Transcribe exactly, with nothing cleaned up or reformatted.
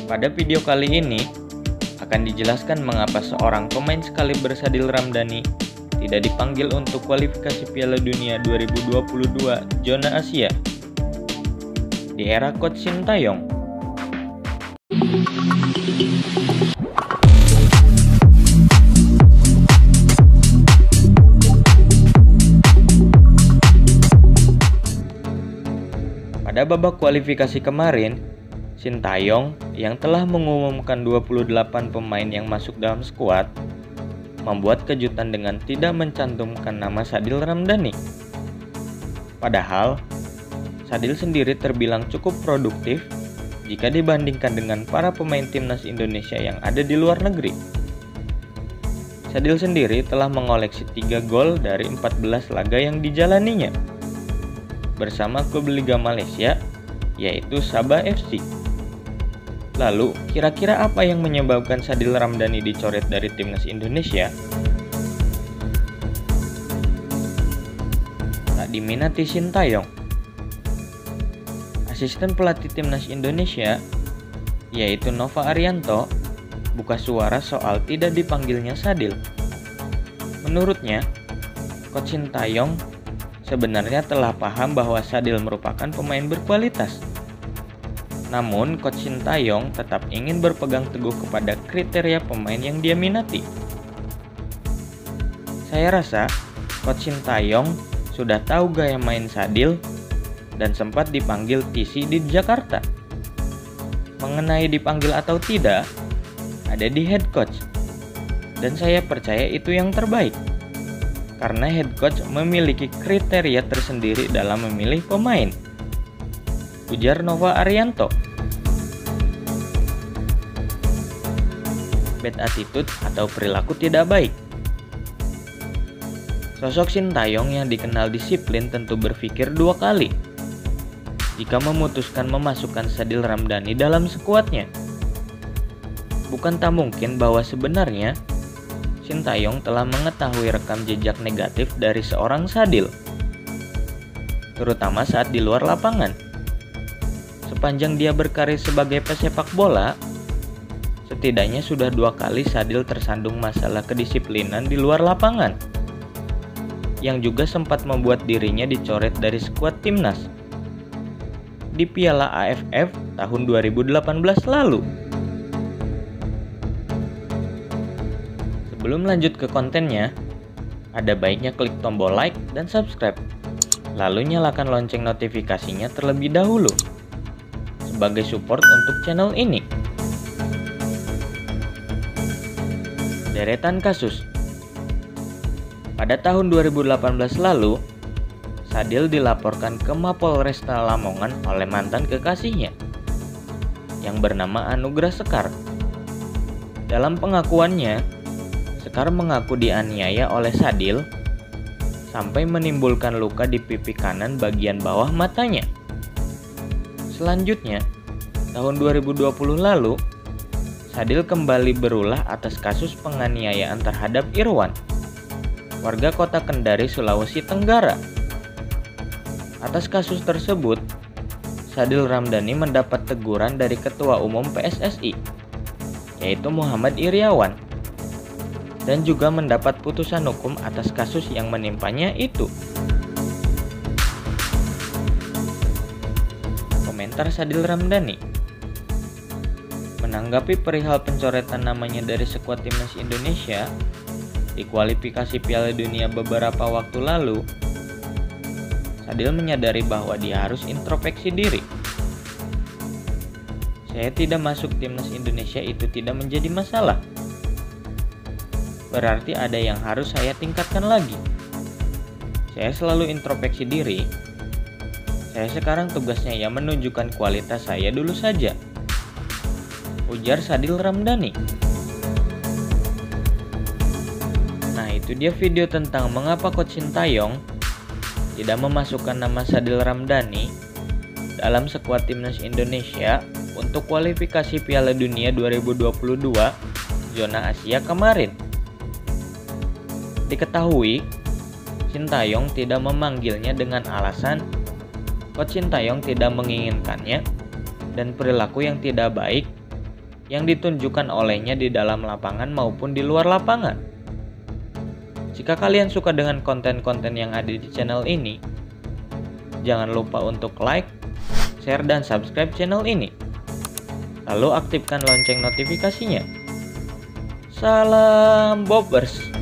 Pada video kali ini akan dijelaskan mengapa seorang pemain sekaliber Sadil Ramdhani tidak dipanggil untuk kualifikasi Piala Dunia dua ribu dua puluh dua zona Asia di era Coach Sintayong. Pada babak kualifikasi kemarin, Sintayong yang telah mengumumkan dua puluh delapan pemain yang masuk dalam skuad membuat kejutan dengan tidak mencantumkan nama Sadil Ramdhani. Padahal, Sadil sendiri terbilang cukup produktif jika dibandingkan dengan para pemain timnas Indonesia yang ada di luar negeri. Sadil sendiri telah mengoleksi tiga gol dari empat belas laga yang dijalaninya bersama klub Liga Malaysia, yaitu Sabah F C. Lalu, kira-kira apa yang menyebabkan Sadil Ramdhani dicoret dari timnas Indonesia? Tak diminati Sintayong. Asisten pelatih timnas Indonesia, yaitu Nova Arianto, buka suara soal tidak dipanggilnya Sadil. Menurutnya, Coach Sintayong sebenarnya telah paham bahwa Sadil merupakan pemain berkualitas. Namun, Coach Sintayong tetap ingin berpegang teguh kepada kriteria pemain yang dia minati. Saya rasa Coach Sintayong sudah tahu gaya main Sadil dan sempat dipanggil T C di Jakarta. Mengenai dipanggil atau tidak, ada di head coach. Dan saya percaya itu yang terbaik. Karena head coach memiliki kriteria tersendiri dalam memilih pemain, ujar Nova Arianto. Bad attitude atau perilaku tidak baik. Sosok Sintayong yang dikenal disiplin tentu berpikir dua kali jika memutuskan memasukkan Sadil Ramdhani dalam skuadnya. Bukan tak mungkin bahwa sebenarnya Sintayong telah mengetahui rekam jejak negatif dari seorang Sadil, terutama saat di luar lapangan. Sepanjang dia berkarir sebagai pesepak bola, setidaknya sudah dua kali Sadil tersandung masalah kedisiplinan di luar lapangan, yang juga sempat membuat dirinya dicoret dari skuad timnas di Piala A F F tahun dua ribu delapan belas lalu. Sebelum lanjut ke kontennya, ada baiknya klik tombol like dan subscribe, lalu nyalakan lonceng notifikasinya terlebih dahulu sebagai support untuk channel ini. Deretan kasus. Pada tahun dua ribu delapan belas lalu, Sadil dilaporkan ke Mapolresta Lamongan oleh mantan kekasihnya yang bernama Anugrah Sekar. Dalam pengakuannya, Sekar mengaku dianiaya oleh Sadil sampai menimbulkan luka di pipi kanan bagian bawah matanya. Selanjutnya, tahun dua ribu dua puluh lalu, Sadil kembali berulah atas kasus penganiayaan terhadap Irwan, warga kota Kendari, Sulawesi Tenggara. Atas kasus tersebut, Sadil Ramdhani mendapat teguran dari Ketua Umum P S S I, yaitu Muhammad Iryawan, dan juga mendapat putusan hukum atas kasus yang menimpanya itu. Komentar Sadil Ramdhani. Menanggapi perihal pencoretan namanya dari skuad timnas Indonesia di kualifikasi Piala Dunia beberapa waktu lalu, Sadil menyadari bahwa dia harus introspeksi diri. Saya tidak masuk timnas Indonesia itu tidak menjadi masalah. Berarti ada yang harus saya tingkatkan lagi. Saya selalu introspeksi diri. Saya sekarang tugasnya ya menunjukkan kualitas saya dulu saja, ujar Sadil Ramdhani. Nah, itu dia video tentang mengapa Coach Sintayong tidak memasukkan nama Sadil Ramdhani dalam skuad timnas Indonesia untuk kualifikasi Piala Dunia dua ribu dua puluh dua zona Asia kemarin. Diketahui, Sintayong tidak memanggilnya dengan alasan Coach Sintayong tidak menginginkannya dan perilaku yang tidak baik yang ditunjukkan olehnya di dalam lapangan maupun di luar lapangan. Jika kalian suka dengan konten-konten yang ada di channel ini, jangan lupa untuk like, share, dan subscribe channel ini. Lalu aktifkan lonceng notifikasinya. Salam Bobbers!